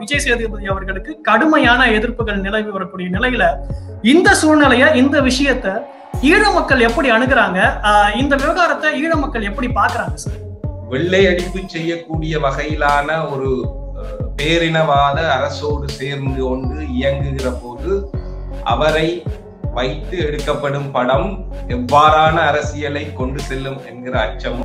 விஜய் சேதுபதி அவர்களுக்கு கடுமையான எதிர்ப்புகள் நிலவி வரக்கூடிய நிலையில இந்த சூழ்நிலைய இந்த விஷயத்த ஈழ மக்கள் எப்படி அணுகுறாங்க, இந்த விவகாரத்தை ஈழ மக்கள் எப்படி பாக்குறாங்க சார்? வெள்ளை அடிப்பு செய்யக்கூடிய வகையிலான ஒரு பேரினவாத அரசோடு சேர்ந்து கொண்டு இயங்குகிற போது அவரை வைத்து எடுக்கப்படும் படம் எவ்வாறான அரசியலை கொண்டு செல்லும் என்கிற அச்சம்.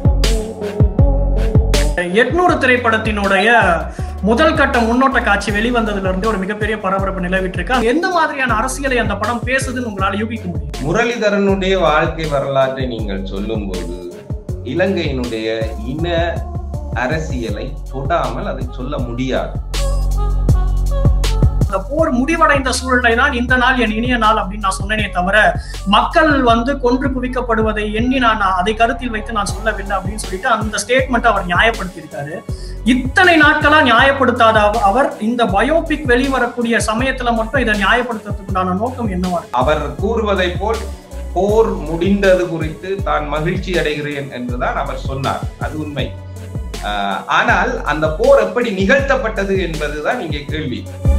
800 திரைப்படத்தினுடைய முதல் கட்ட முன்னோட்ட காட்சி வெளிவந்ததுல இருந்து ஒரு மிகப்பெரிய பரபரப்பு நிலவிட்டு இருக்கு. எந்த மாதிரியான அரசியலை அந்த படம் பேசுதுன்னு உங்களால யூகிக்க முடியும்? முரளிதரனுடைய வாழ்க்கை வரலாற்றை நீங்கள் சொல்லும் போது இலங்கையினுடைய இன அரசியலை தொடாமல் அதை சொல்ல முடியாது. போர் முடிவடைந்த சூழ்நிலை தான் இந்த நாள் என் இனிய நாள் அப்படின்னு நான் சொன்னேனே தவிர மக்கள் கொன்று குவிக்கப்படுவதை எண்ணி நான் அதை கருத்தில் வைத்து நான் சொல்லவில்லை அப்படின்னு சொல்லிட்டு அந்த ஸ்டேட்மெண்ட் அவர் நியாயப்படுத்தி இருக்காரு. இத்தனை நாட்களா நியாயப்படுத்தாத அவர் இந்த பயோபிக் வெளிவரக்கூடிய சமயத்துல மட்டும் இதை நியாயப்படுத்துறதுக்குண்டான நோக்கம் என்னவா? அவர் கூறுவதை போல் போர் முடிந்தது குறித்து தான் மகிழ்ச்சி அடைகிறேன் என்றுதான் அவர் சொன்னார். அது உண்மை. ஆனால் அந்த போர் எப்படி நிகழ்த்தப்பட்டது என்பதுதான் இங்கே கேள்வி.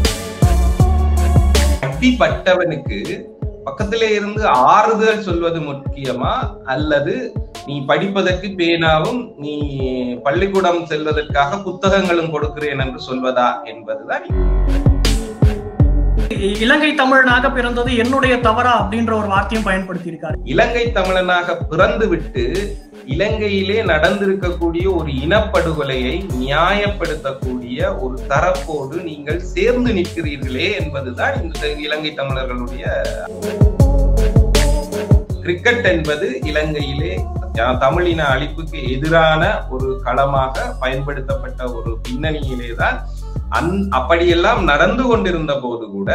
அடிப்பட்டவனுக்கு பக்கத்திலே இருந்து ஆறுதல் சொல்வது முக்கியமா, அல்லது நீ படிப்பதற்கு பேனாவும் நீ பள்ளிக்கூடம் செல்வதற்காக புத்தகங்களும் கொடுக்கிறேன் என்று சொல்வதா என்பதுதான். இலங்கை தமிழனாக பிறந்தது என்னுடைய தவறா அப்படின்ற ஒரு வார்த்தையும் பயன்படுத்தி இருக்காரு. இலங்கை தமிழனாக பிறந்து விட்டு இலங்கையிலே நடந்திருக்கக்கூடிய ஒரு இனப்படுகொலையை நியாயப்படுத்தக்கூடிய ஒரு தரப்போடு நீங்கள் சேர்ந்து நிற்கிறீர்களே என்பதுதான் இந்த இலங்கை தமிழர்களுடைய. கிரிக்கெட் என்பது இலங்கையிலே தமிழின அழிப்புக்கு எதிரான ஒரு களமாக பயன்படுத்தப்பட்ட ஒரு பின்னணியிலே தான் அப்படியெல்லாம் நடந்து கொண்டிருந்த போது கூட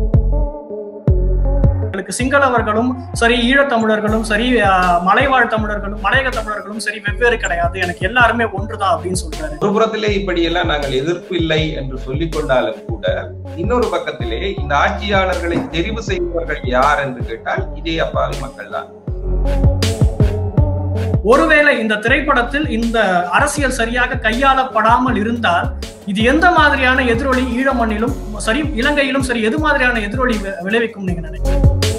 சிங்களவர்களும் சரி, ஈழத்தமிழர்களும் சரி, மலைவாழ் தமிழர்களும் மலையக தமிழர்களும் சரி வெவ்வேறு கிடையாது, எனக்கு எல்லாருமே ஒன்றுதான் அப்படின்னு சொல்றாரு. ஒரு புறத்திலே இப்படியெல்லாம் நாங்கள் எதிர்ப்பு இல்லை என்று சொல்லிக் கொண்டாலும் கூட இன்னொரு பக்கத்திலே இந்த ஆட்சியாளர்களை தெரிவு செய்பவர்கள் யார் என்று கேட்டால் இதே அப்பாவி மக்கள் தான். ஒருவேளை இந்த திரைப்படத்தில் இந்த அரசியல் சரியாக கையாளப்படாமல் இருந்தால் இது எந்த மாதிரியான எதிரொலி ஈழ மண்ணிலும் சரி இலங்கையிலும் சரி எது மாதிரியான எதிரொலி விளைவிக்கும் நீங்க நினைக்கிறீங்க?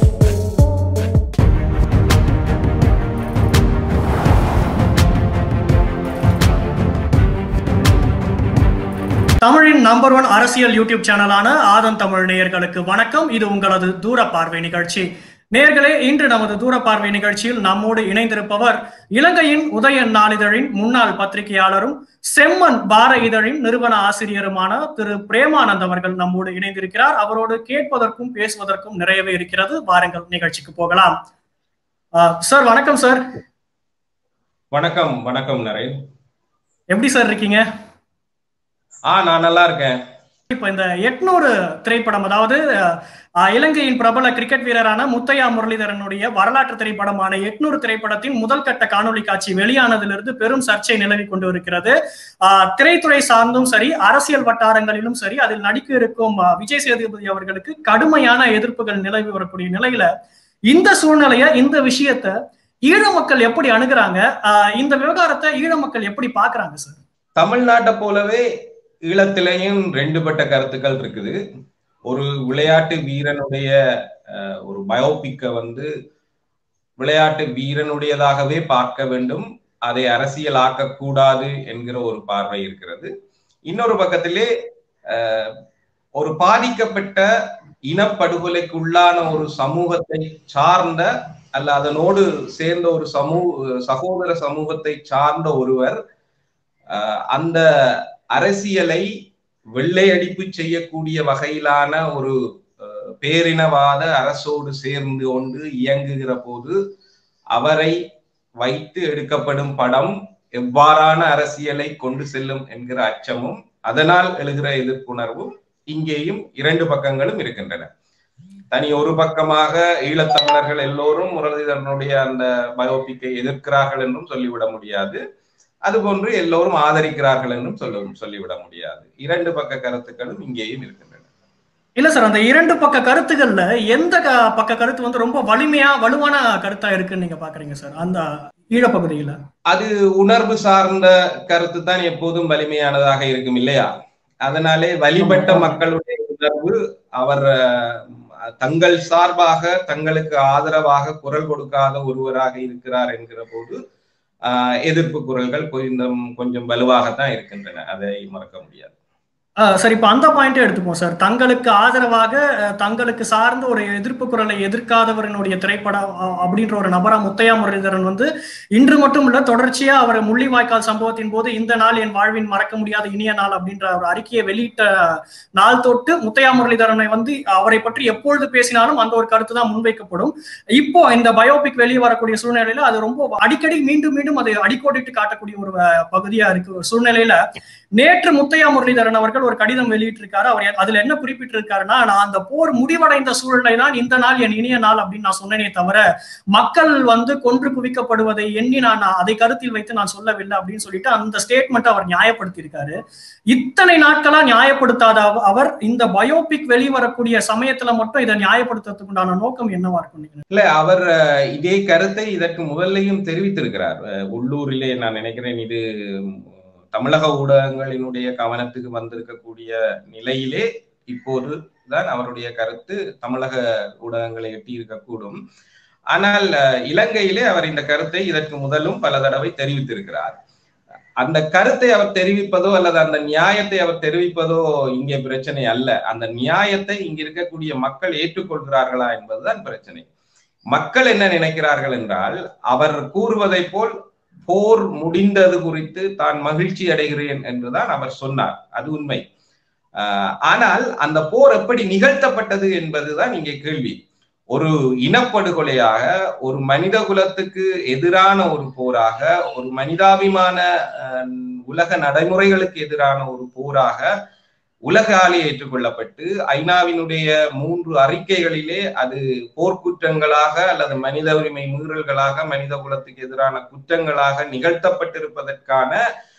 தமிழின் நம்பர் 1 அரசியல் யூடியூப் சேனலான ஆதன் தமிழ் நேயர்களுக்கு வணக்கம். இது உங்களது தூர பார்வை நிகழ்ச்சி. நேயர்களே, இன்று நமது தூர பார்வை நிகழ்ச்சியில் நம்மோடு இணைந்திருப்பவர் இலங்கையின் உதய நாளிதழின் முன்னாள் பத்திரிகையாளரும் செம்மன் பார இதழின் நிறுவன ஆசிரியருமான திரு பிரேமானந்த் அவர்கள் நம்மோடு இணைந்திருக்கிறார். அவரோடு கேட்பதற்கும் பேசுவதற்கும் நிறையவே இருக்கிறது. வாருங்கள் நிகழ்ச்சிக்கு போகலாம். சார் வணக்கம். சார் வணக்கம். வணக்கம் நரேன். எப்படி சார் இருக்கீங்க? நான் நல்லா இருக்கேன். இப்ப இந்த 800 திரைப்படம், அதாவது இலங்கையின் பிரபல கிரிக்கெட் வீரரான முத்தையா முரளிதரனுடைய வரலாற்று திரைப்படமான 800 திரைப்படத்தின் முதல் கட்ட காணொலி காட்சி வெளியானதிலிருந்து பெரும் சர்ச்சை நிலவி கொண்டு இருக்கிறது. திரைத்துறை சார்ந்தும் சரி, அரசியல் வட்டாரங்களிலும் சரி, அதில் நடிக்க இருக்கும் விஜய் சேதுபதி அவர்களுக்கு கடுமையான எதிர்ப்புகள் நிலவி வரக்கூடிய நிலையில இந்த சூழ்நிலைய இந்த விஷயத்த ஈழ மக்கள் எப்படி அணுகுறாங்க, இந்த விவகாரத்தை ஈழ மக்கள் எப்படி பாக்குறாங்க சார்? தமிழ்நாட்டை போலவே ஈழத்திலையும் 2 பட்ட கருத்துக்கள் இருக்குது. ஒரு விளையாட்டு வீரனுடைய ஒரு பயோபிக்க விளையாட்டு வீரனுடையதாகவே பார்க்க வேண்டும், அதை அரசியல் ஆக்கக்கூடாது என்கிற ஒரு பார்வை இருக்கிறது. இன்னொரு பக்கத்திலே ஒரு பாதிக்கப்பட்ட இனப்படுகொலைக்குள்ளான ஒரு சமூகத்தை சார்ந்த அல்ல அதனோடு சேர்ந்த ஒரு சகோதர சமூகத்தை சார்ந்த ஒருவர் அந்த அரசியலை வெள்ளையடிப்பு செய்யக்கூடிய வகையிலான ஒரு பேரினவாத அரசோடு சேர்ந்து கொண்டு இயங்குகிற போது அவரை வைத்து எடுக்கப்படும் படம் எவ்வாறான அரசியலை கொண்டு செல்லும் என்கிற அச்சமும் அதனால் எழுகிற எதிர்ப்புணர்வும் இங்கேயும் 2 பக்கங்களும் இருக்கின்றன. தனி ஒரு பக்கமாக ஈழத்தமிழர்கள் எல்லோரும் முரளிதரனுடைய அந்த பயோபிக்கை எதிர்க்கிறார்கள் என்றும் சொல்லிவிட முடியாது, அதுபோன்று எல்லோரும் ஆதரிக்கிறார்கள் என்றும் சொல்லிவிட முடியாது. 2 பக்க கருத்துக்களும் இங்கேயும் இருக்கின்றன. இல்ல சார், அந்த 2 பக்க கருத்துக்கள்ல எந்த பக்க கருத்து ரொம்ப வலுவான கருத்தா இருக்குன்னு நீங்க பாக்குறீங்க சார்? அந்த ஈழப்பகுதியில அது உணர்வு சார்ந்த கருத்து தான் எப்போதும் வலிமையானதாக இருக்கும் இல்லையா? அதனாலே வழிபட்ட மக்களுடைய உணர்வு அவர் தங்கள் சார்பாக தங்களுக்கு ஆதரவாக குரல் கொடுக்காத ஒருவராக இருக்கிறார் என்கிற போது எதிர்ப்பு குரல்கள் கொஞ்சம் வலுவாகத்தான் இருக்கின்றன. அதை மறக்க முடியாது. சார், இப்ப அந்த பாயிண்டே எடுத்துப்போம் சார். தங்களுக்கு ஆதரவாக தங்களுக்கு சார்ந்த ஒரு எதிர்ப்பு குரலை எதிர்க்காதவர்களுடைய திரைப்படம் அப்படின்ற ஒரு நபரா முத்தையா முரளிதரன் வந்து இன்று மட்டும் இல்ல, தொடர்ச்சியா அவர் முள்ளிவாய்க்கால் சம்பவத்தின் போது இந்த நாள் என் வாழ்வின் மறக்க முடியாத இனிய நாள் அப்படின்ற ஒரு அறிக்கையை வெளியிட்ட நாள் தொட்டு முத்தையா முரளிதரனை வந்து அவரை பற்றி எப்பொழுது பேசினாலும் அந்த ஒரு கருத்து தான் முன்வைக்கப்படும். இப்போ இந்த பயோபிக் வெளியே வரக்கூடிய சூழ்நிலையில அது ரொம்ப அடிக்கடி மீண்டும் மீண்டும் அதை அடிக்கோடிட்டு காட்டக்கூடிய ஒரு பகுதியா இருக்கு. சூழ்நிலையில நேற்று முத்தையா முரளிதரன் அவர்கள் ஒரு கடிதம் வெளியிட்டிருக்காரு. அவர் அதுல என்ன குறிப்பிட்டிருக்காருன்னா, நான் அந்த போர் முடிவடைந்த சூழ்நிலை தான் இந்த நாள் என் இனிய நாள் அப்படின்னு நான் சொன்னேனே தவிர மக்கள் வந்து கொன்று குவிக்கப்படுவதை எண்ணி நான் அதை கருத்தில் வைத்து நான் சொல்லவில்லை அப்படின்னு சொல்லிட்டு அந்த ஸ்டேட்மெண்ட் அவர் நியாயப்படுத்தி இருக்காரு. இத்தனை நாட்களா நியாயப்படுத்தாத அவர் இந்த பயோபிக் வெளிவரக்கூடிய சமயத்துல மட்டும் இதை நியாயப்படுத்துறதுக்கு உண்டான நோக்கம் என்னவா இருக்கும்? இல்ல, அவர் இதே கருத்தை இதற்கு முதல்லையும் தெரிவித்திருக்கிறார். உள்ளூரிலே நான் நினைக்கிறேன் இது தமிழக ஊடகங்களினுடைய கவனத்துக்கு வந்திருக்கக்கூடிய நிலையிலே இப்போது தான் அவருடைய கருத்து தமிழக ஊடகங்களை எட்டி இருக்கக்கூடும். ஆனால் இலங்கையிலே அவர் இந்த கருத்தை இதற்கு முதலும் பல தடவை தெரிவித்திருக்கிறார். அந்த கருத்தை அவர் தெரிவிப்பதோ அல்லது அந்த நியாயத்தை அவர் தெரிவிப்பதோ இங்கே பிரச்சனை அல்ல. அந்த நியாயத்தை இங்க இருக்கக்கூடிய மக்கள் ஏற்றுக்கொள்கிறார்களா என்பதுதான் பிரச்சனை. மக்கள் என்ன நினைக்கிறார்கள் என்றால், அவர் கூறுவதை போல் போர் முடிந்தது குறித்து தான் மகிழ்ச்சி அடைகிறேன் என்றுதான் அவர் சொன்னார். அது உண்மை. ஆனால் அந்த போர் எப்படி நிகழ்த்தப்பட்டது என்பதுதான் இங்கே கேள்வி. ஒரு இனப்படுகொலையாக, ஒரு மனித குலத்துக்கு எதிரான ஒரு போராக, ஒரு மனிதாபிமான உலக நடைமுறைகளுக்கு எதிரான ஒரு போராக உலகாலே ஏற்றுக்கொள்ளப்பட்டு ஐநாவினுடைய 3 அறிக்கைகளிலே அது போர்க்குற்றங்களாக அல்லது மனித உரிமை மீறல்களாக, மனித குலத்துக்கு எதிரான குற்றங்களாக நிகழ்த்தப்பட்டிருப்பதற்கான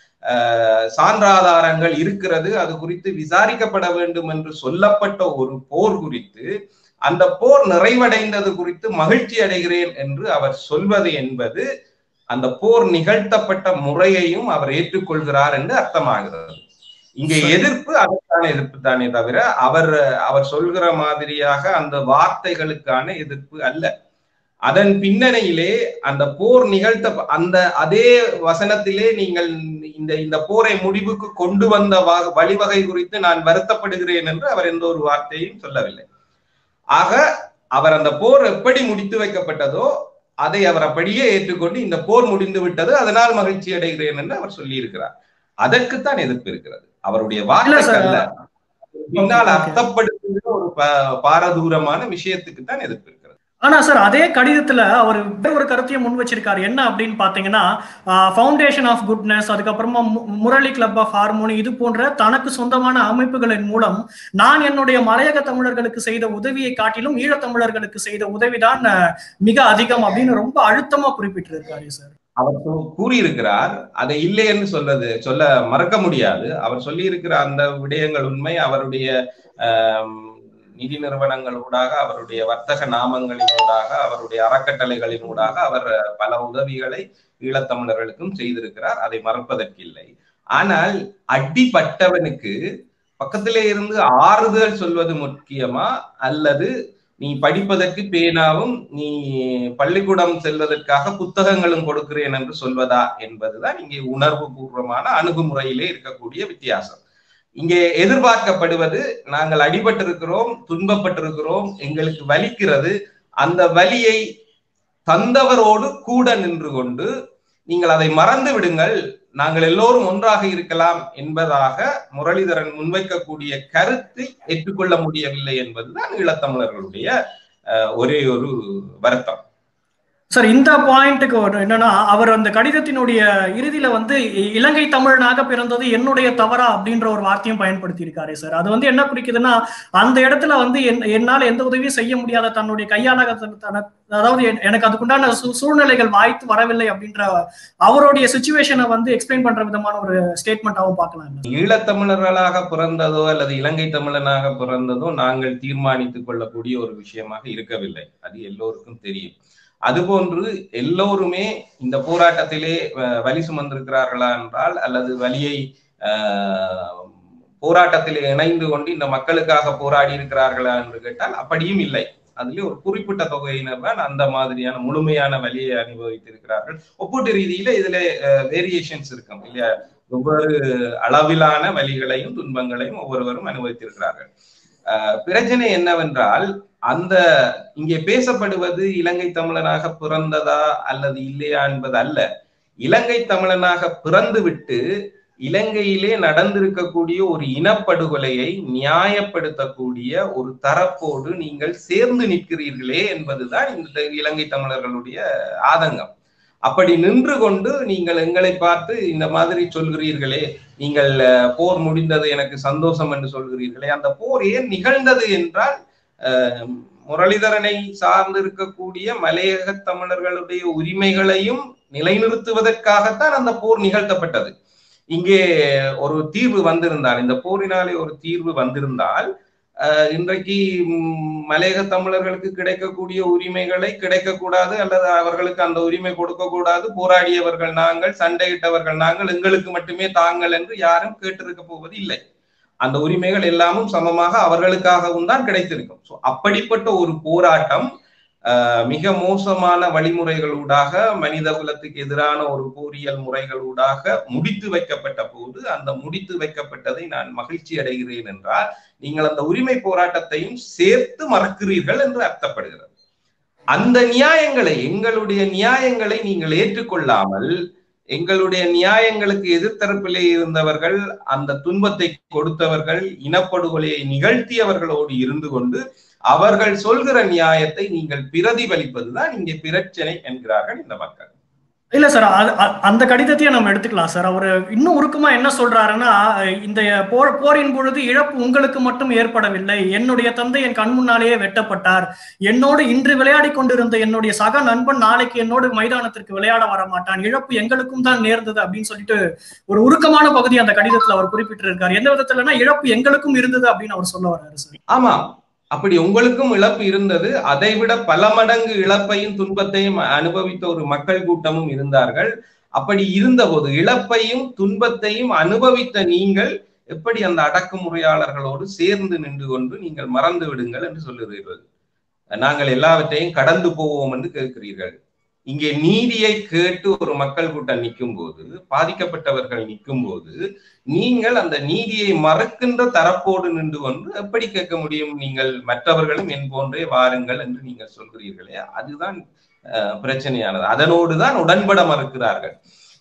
சான்றாதாரங்கள் இருக்கிறது. அது குறித்து விசாரிக்கப்பட வேண்டும் என்று சொல்லப்பட்ட ஒரு போர் குறித்து, அந்த போர் நிறைவடைந்தது குறித்து மகிழ்ச்சி அடைகிறேன் என்று அவர் சொல்வது என்பது அந்த போர் நிகழ்த்தப்பட்ட முறையையும் அவர் ஏற்றுக்கொள்கிறார் என்று அர்த்தமாகிறது. இங்கே எதிர்ப்பு அதற்கான எதிர்ப்பு தானே தவிர அவர் சொல்கிற மாதிரியாக அந்த வார்த்தைகளுக்கான எதிர்ப்பு அல்ல. அதன் பின்னணியிலே அந்த போர் அந்த அதே வசனத்திலே நீங்கள் இந்த போரை முடிவுக்கு கொண்டு வந்த வழிவகை குறித்து நான் வருத்தப்படுகிறேன் என்று அவர் எந்த ஒரு வார்த்தையும் சொல்லவில்லை. ஆக அவர் அந்த போர் எப்படி முடித்து வைக்கப்பட்டதோ அதை அவர் அப்படியே ஏற்றுக்கொண்டு இந்த போர் முடிந்து விட்டது, அதனால் மகிழ்ச்சி அடைகிறேன் என்று அவர் சொல்லி இருக்கிறார். அதற்குத்தான் எதிர்ப்பு இருக்கிறது, அவருடைய வார்த்தை அல்ல. பின்னால் அர்த்தப்படுத்துகிற ஒரு பாரதூரமான விஷயத்துக்கு தான் எதிர்ப்பு இருக்கிறது. ஆனா சார், அதே கடிதத்துல அவர் ஒரு கருத்தையும் முன் வச்சிருக்காரு. என்ன அப்படின்னு பாத்தீங்கன்னா, ஃபவுண்டேஷன் ஆஃப் குட்னஸ், அதுக்கப்புறமா முரளி கிளப் ஆஃப் ஹார்மோனி, இது போன்ற தனக்கு சொந்தமான அமைப்புகளின் மூலம் நான் என்னுடைய மலையக தமிழர்களுக்கு செய்த உதவியை காட்டிலும் ஈழத்தமிழர்களுக்கு செய்த உதவிதான் மிக அதிகம் அப்படின்னு ரொம்ப அழுத்தமா குறிப்பிட்டிருக்காரு சார். அவர் கூறியிருக்கிறார். அதை இல்லை என்று சொல்ல மறக்க முடியாது. அவர் சொல்லி இருக்கிற அந்த விடயங்கள் உண்மை. அவருடைய நிதி நிறுவனங்களூடாக, அவருடைய வர்த்தக நாமங்களினூடாக, அவருடைய அறக்கட்டளைகளினூடாக அவர் பல உதவிகளை ஈழத்தமிழர்களுக்கும் செய்திருக்கிறார். அதை மறப்பதற்கில்லை. ஆனால் அடிபட்டவனுக்கு பக்கத்திலே இருந்து ஆறுதல் சொல்வது முக்கியமா, அல்லது நீ படிப்பதற்கு பேனாவும் நீ பள்ளிக்கூடம் செல்வதற்காக புத்தகங்களும் கொடுக்கிறேன் என்று சொல்வதா என்பதுதான் இங்கே உணர்வு பூர்வமான அணுகுமுறையிலே இருக்கக்கூடிய வித்தியாசம். இங்கே எதிர்பார்க்கப்படுவது, நாங்கள் அடிபட்டிருக்கிறோம், துன்பப்பட்டிருக்கிறோம், எங்களுக்கு வலிக்கிறது, அந்த வலியை தந்தவரோடு கூட நின்று கொண்டு நீங்கள் அதை மறந்து விடுங்கள், நாங்கள் எல்லோரும் ஒன்றாக இருக்கலாம் என்பதாக முரளிதரன் முன்வைக்கக்கூடிய கருத்தை ஏற்றுக்கொள்ள முடியவில்லை என்பதுதான் ஈழத்தமிழர்களுடைய ஒரே ஒரு வருத்தம். சார், இந்த பாயிண்ட்டுக்கு என்னன்னா, அவர் அந்த கடிதத்தினுடைய இறுதியில வந்து இலங்கை தமிழனாக பிறந்தது என்னுடைய தவறா அப்படின்ற ஒரு வார்த்தையும் பயன்படுத்தி இருக்காரு சார். அது வந்து என்ன குறிக்குதுன்னா, அந்த இடத்துல வந்து என்னால எந்த உதவியும் செய்ய முடியாத தன்னுடைய கையாள, அதாவது எனக்கு அதுக்குண்டான சூழ்நிலைகள் வாய்த்து வரவில்லை அப்படின்ற அவருடைய சிச்சுவேஷனை வந்து எக்ஸ்பிளைன் பண்ற விதமான ஒரு ஸ்டேட்மெண்டாவும் பார்க்கலாம். ஈழத்தமிழர்களாக பிறந்ததோ அல்லது இலங்கை தமிழனாக பிறந்ததோ நாங்கள் தீர்மானித்துக் கொள்ளக்கூடிய ஒரு விஷயமாக இருக்கவில்லை. அது எல்லோருக்கும் தெரியும். அதுபோன்று எல்லோருமே இந்த போராட்டத்திலே வலி சுமந்திருக்கிறார்களா என்றால், அல்லது வலியை போராட்டத்திலே இணைந்து கொண்டு இந்த மக்களுக்காக போராடி இருக்கிறார்களா என்று கேட்டால் அப்படியும் இல்லை. அதுல ஒரு குறிப்பிட்ட தொகையினர் தான் அந்த மாதிரியான முழுமையான வலியை அனுபவித்திருக்கிறார்கள். ஒப்பீட்டு ரீதியில இதுல வேரியேஷன்ஸ் இருக்கும் இல்லையா, ஒவ்வொரு அளவிலான வலிகளையும் துன்பங்களையும் ஒவ்வொருவரும் அனுபவித்திருக்கிறார்கள். பிரச்சனை என்னவென்றால், அந்த இங்கே பேசப்படுவது இலங்கை தமிழனாக பிறந்ததா அல்லது இல்லையா என்பது அல்ல. இலங்கை தமிழனாக பிறந்து விட்டு இலங்கையிலே நடந்திருக்கக்கூடிய ஒரு இனப்படுகொலையை நியாயப்படுத்தக்கூடிய ஒரு தரப்போடு நீங்கள் சேர்ந்து நிற்கிறீர்களே என்பதுதான் இந்த இலங்கை தமிழர்களுடைய ஆதங்கம். அப்படி நின்று கொண்டு நீங்கள் எங்களை பார்த்து இந்த மாதிரி சொல்கிறீர்களே, நீங்கள் போர் முடிந்தது எனக்கு சந்தோஷம் என்று சொல்கிறீர்களே, அந்த போர் ஏன் நிகழ்ந்தது என்றால் முரளிதரனை சார்ந்து இருக்கக்கூடிய மலையக தமிழர்களுடைய உரிமைகளையும் நிலைநிறுத்துவதற்காகத்தான் அந்த போர் நிகழ்த்தப்பட்டது. இங்கே ஒரு தீர்வு வந்திருந்தால், இந்த போரினாலே ஒரு தீர்வு வந்திருந்தால், இன்றைக்கு மலையக தமிழர்களுக்கு கிடைக்கக்கூடிய உரிமைகளை கிடைக்கக்கூடாது அல்லது அவர்களுக்கு அந்த உரிமை கொடுக்க கூடாது, போராடியவர்கள் நாங்கள், சண்டையிட்டவர்கள் நாங்கள், எங்களுக்கு மட்டுமே தாங்கள் என்று யாரும் கேட்டிருக்க போவது இல்லை. அந்த உரிமைகள் எல்லாமும் சமமாக அவர்களுக்காகவும் தான் கிடைத்திருக்கும். ஸோ அப்படிப்பட்ட ஒரு போராட்டம் மிக மோசமான வழிமுறைகளூடாக மனித குலத்துக்கு எதிரான ஒரு போரியல் முறைகளூடாக முடித்து வைக்கப்பட்ட போது, அந்த முடித்து வைக்கப்பட்டதை நான் மகிழ்ச்சி அடைகிறேன் என்றால் நீங்கள் அந்த உரிமை போராட்டத்தையும் சேர்த்து மறக்கிறீர்கள் என்று அர்த்தப்படுகிறது. அந்த நியாயங்களை, எங்களுடைய நியாயங்களை நீங்கள் ஏற்றுக்கொள்ளாமல், எங்களுடைய நியாயங்களுக்கு எதிர்த்தரப்பிலே இருந்தவர்கள், அந்த துன்பத்தை கொடுத்தவர்கள், இனப்படுகொலையை நிகழ்த்தியவர்களோடு இருந்து கொண்டு அவர்கள் சொல்கிற நியாயத்தை நீங்கள் பிரதிபலிப்பதுதான் இங்கே பிரச்சனை என்கிறார்கள் இந்த மக்கள். இல்ல சார், அந்த கடிதத்தையே நம்ம எடுத்துக்கலாம் சார். அவர் இன்னும் உருக்கமா என்ன சொல்றாருன்னா, இந்த போரின் பொழுது இழப்பு உங்களுக்கு மட்டும் ஏற்படவில்லை, என்னுடைய தந்தை என் கண் முன்னாலேயே வெட்டப்பட்டார், என்னோடு இன்று விளையாடி கொண்டிருந்த என்னுடைய சக நண்பன் நாளைக்கு என்னோடு மைதானத்திற்கு விளையாட வர மாட்டான், இழப்பு எங்களுக்கும் தான் நேர்ந்தது அப்படின்னு சொல்லிட்டு ஒரு உருக்கமான பகுதி அந்த கடிதத்துல அவர் குறிப்பிட்டிருக்காரு. எந்த விதத்துலன்னா இழப்பு எங்களுக்கும் இருந்தது அப்படின்னு அவர் சொல்ல வர்றாரு சார். ஆமா, அப்படி உங்களுக்கும் இழப்பு இருந்தது, அதை விட பல மடங்கு இழப்பையும் துன்பத்தையும் அனுபவித்த ஒரு மக்கள் கூட்டமும் இருந்தார்கள். அப்படி இருந்தபோது இழப்பையும் துன்பத்தையும் அனுபவித்த நீங்கள் எப்படி அந்த அடக்குமுறையாளர்களோடு சேர்ந்து நின்று கொண்டு நீங்கள் மறந்து விடுங்கள் என்று சொல்லுகிறீர்கள், நாங்கள் எல்லாவற்றையும் கடந்து போவோம் என்று கேட்கிறீர்கள். இங்கே நீதியை கேட்டு ஒரு மக்கள் கூட்டம் நிற்கும் போது, பாதிக்கப்பட்டவர்கள் நிற்கும் போது, நீங்கள் அந்த நீதியை மறுக்கின்ற தரப்போடு நின்று கொண்டு எப்படி கேட்க முடியும்? நீங்கள் மற்றவர்களும் என் போன்றே வாருங்கள் என்று நீங்கள் சொல்கிறீர்களே, அதுதான் பிரச்சனையானது. அதனோடுதான் உடன்பட மறுக்கிறார்கள்.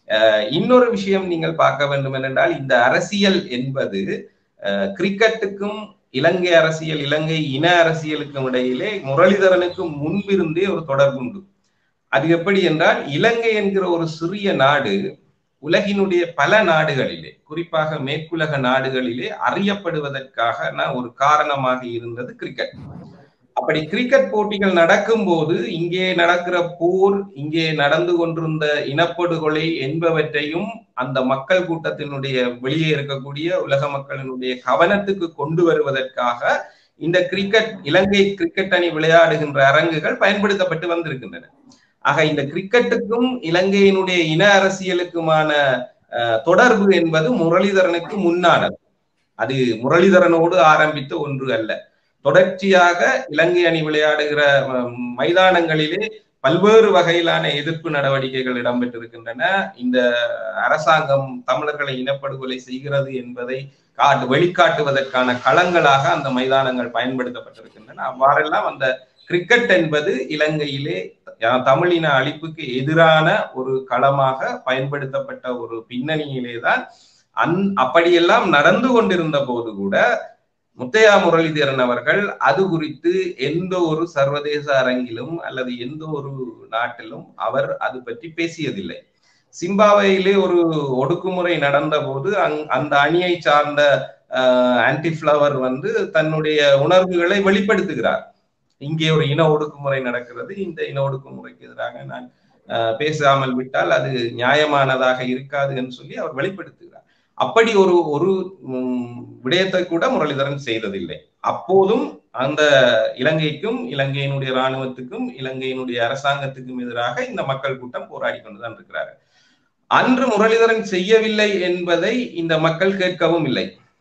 இன்னொரு விஷயம் நீங்கள் பார்க்க வேண்டும் என்றால், இந்த அரசியல் என்பது கிரிக்கெட்டுக்கும் இலங்கை அரசியல், இலங்கை இன அரசியலுக்கும் இடையிலே முரளிதரனுக்கு முன்பிருந்தே ஒரு தொடர்புண்டு. அது எப்படி என்றால், இலங்கை என்கிற ஒரு சிறிய நாடு உலகினுடைய பல நாடுகளிலே, குறிப்பாக மேற்குலக நாடுகளிலே அறியப்படுவதற்கான ஒரு காரணமாக இருந்தது கிரிக்கெட். அப்படி கிரிக்கெட் போட்டிகள் நடக்கும் போது இங்கே நடக்கிற போர், இங்கே நடந்து கொண்டிருந்த இனப்படுகொலை என்பவற்றையும் அந்த மக்கள் கூட்டத்தினுடைய வெளியே இருக்கக்கூடிய உலக மக்களினுடைய கவனத்துக்கு கொண்டு வருவதற்காக இந்த கிரிக்கெட், இலங்கை கிரிக்கெட் அணி விளையாடுகின்ற அரங்குகள் பயன்படுத்தப்பட்டு வந்திருக்கின்றன. ஆக இந்த கிரிக்கெட்டுக்கும் இலங்கையினுடைய இன அரசியலுக்குமான தொடர்பு என்பது முரளிதரனுக்கு முன்னானது. அது முரளிதரனோடு ஆரம்பித்த ஒன்று அல்ல. தொடர்ச்சியாக இலங்கை அணி விளையாடுகிற மைதானங்களிலே பல்வேறு வகையிலான எதிர்ப்பு நடவடிக்கைகள் இடம்பெற்றிருக்கின்றன. இந்த அரசாங்கம் தமிழர்களை இனப்படுகொலை செய்கிறது என்பதை வெளிக்காட்டுவதற்கான களங்களாக அந்த மைதானங்கள் பயன்படுத்தப்பட்டிருக்கின்றன. அவ்வாறெல்லாம் அந்த கிரிக்கெட் என்பது இலங்கையிலே தமிழின அழிப்புக்கு எதிரான ஒரு களமாக பயன்படுத்தப்பட்ட ஒரு பின்னணியிலேதான் அப்படியெல்லாம் நடந்து கொண்டிருந்த போது கூட முத்தையா முரளிதரன் அவர்கள் அது குறித்து எந்த ஒரு சர்வதேச அரங்கிலும் அல்லது எந்த ஒரு நாட்டிலும் அவர் அது பற்றி பேசியதில்லை. சிம்பாப்வேயிலே ஒரு ஒடுக்குமுறை நடந்த போது அந்த அணியை சார்ந்த ஆன்டிஃப்ளவர் தன்னுடைய உணர்வுகளை வெளிப்படுத்துகிறார். இங்கே ஒரு இன ஒடுக்குமுறை நடக்கிறது, இந்த இன ஒடுக்குமுறைக்கு எதிராக நான் பேசாமல் விட்டால் அது நியாயமானதாக இருக்காது என்று சொல்லி அவர் வெளிப்படுத்துகிறார். அப்படி ஒரு விடயத்தை கூட முரளிதரன் செய்ததில்லை. அப்போதும் அந்த இலங்கைக்கும் இலங்கையினுடைய இராணுவத்துக்கும் இலங்கையினுடைய அரசாங்கத்துக்கும் எதிராக இந்த மக்கள் கூட்டம் போராடி கொண்டுதான் இருக்கிறார்கள். அன்று முரளிதரன் செய்யவில்லை என்பதை இந்த மக்கள் கேட்கவும் இல்லை.